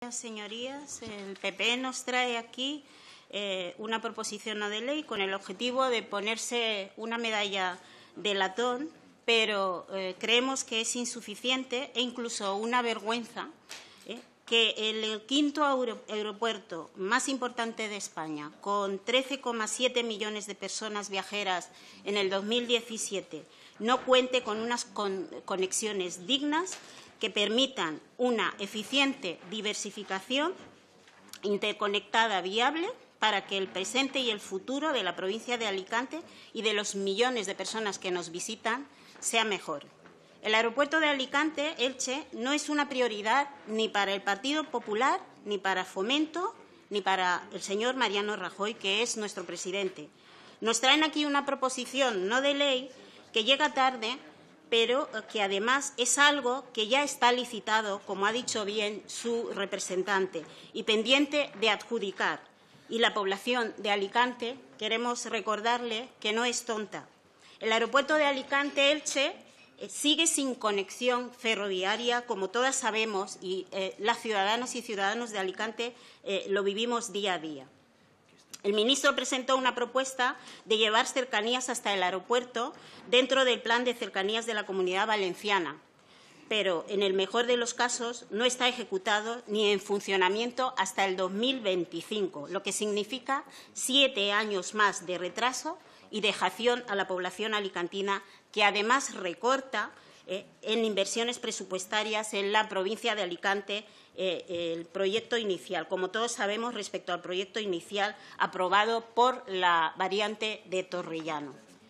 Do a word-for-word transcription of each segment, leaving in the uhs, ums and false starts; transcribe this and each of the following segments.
Señorías, el P P nos trae aquí eh, una proposición no de ley con el objetivo de ponerse una medalla de latón, pero eh, creemos que es insuficiente e incluso una vergüenza eh, que el quinto aeropuerto más importante de España, con trece coma siete millones de personas viajeras en el dos mil diecisiete, no cuente con unas con conexiones dignas que permitan una eficiente diversificación interconectada viable para que el presente y el futuro de la provincia de Alicante y de los millones de personas que nos visitan sea mejor. El aeropuerto de Alicante-Elche no es una prioridad ni para el Partido Popular, ni para Fomento, ni para el señor Mariano Rajoy, que es nuestro presidente. Nos traen aquí una proposición no de ley que llega tarde, pero que además es algo que ya está licitado, como ha dicho bien su representante, y pendiente de adjudicar. Y la población de Alicante, queremos recordarle que no es tonta. El aeropuerto de Alicante-Elche sigue sin conexión ferroviaria, como todas sabemos, y eh, las ciudadanas y ciudadanos de Alicante eh, lo vivimos día a día. El ministro presentó una propuesta de llevar cercanías hasta el aeropuerto dentro del plan de cercanías de la Comunidad Valenciana, pero en el mejor de los casos no está ejecutado ni en funcionamiento hasta el dos mil veinticinco, lo que significa siete años más de retraso y dejación a la población alicantina, que además recorta eh, en inversiones presupuestarias en la provincia de Alicante eh, el proyecto inicial, como todos sabemos, respecto al proyecto inicial aprobado por la variante de Torrellano.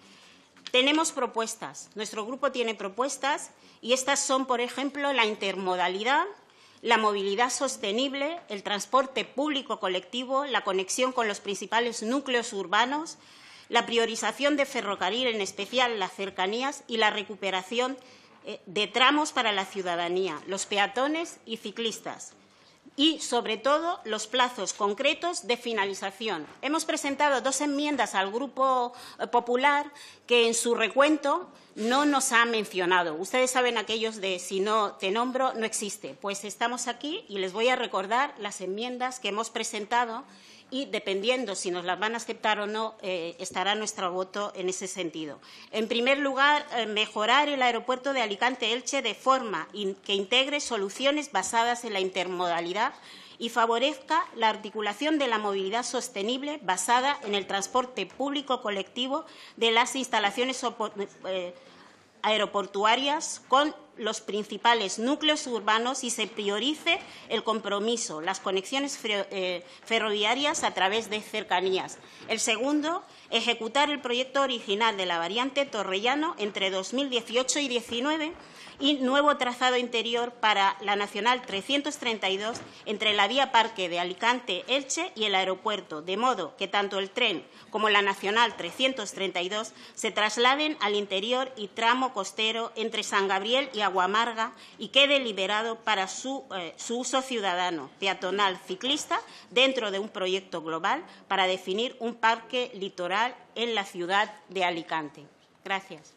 Tenemos propuestas, nuestro grupo tiene propuestas y estas son, por ejemplo, la intermodalidad, la movilidad sostenible, el transporte público colectivo, la conexión con los principales núcleos urbanos, la priorización de ferrocarril, en especial las cercanías, y la recuperación eh, de tramos para la ciudadanía, los peatones y ciclistas. Y, sobre todo, los plazos concretos de finalización. Hemos presentado dos enmiendas al Grupo Popular que en su recuento no nos ha mencionado. Ustedes saben aquellos de si no te nombro, no existe. Pues estamos aquí y les voy a recordar las enmiendas que hemos presentado y, dependiendo si nos las van a aceptar o no, eh, estará nuestro voto en ese sentido. En primer lugar, eh, mejorar el aeropuerto de Alicante-Elche de forma in que integre soluciones basadas en la intermodalidad y favorezca la articulación de la movilidad sostenible basada en el transporte público colectivo de las instalaciones eh, aeroportuarias con los principales núcleos urbanos y se priorice el compromiso, las conexiones ferroviarias a través de cercanías. El segundo, ejecutar el proyecto original de la variante Torrellano entre dos mil dieciocho y dos mil diecinueve y nuevo trazado interior para la Nacional trescientos treinta y dos entre la vía Parque de Alicante-Elche y el aeropuerto, de modo que tanto el tren como la Nacional trescientos treinta y dos se trasladen al interior y tramo costero entre San Gabriel y Aguamarga y quede liberado para su, eh, su uso ciudadano, peatonal, ciclista, dentro de un proyecto global para definir un parque litoral en la ciudad de Alicante. Gracias.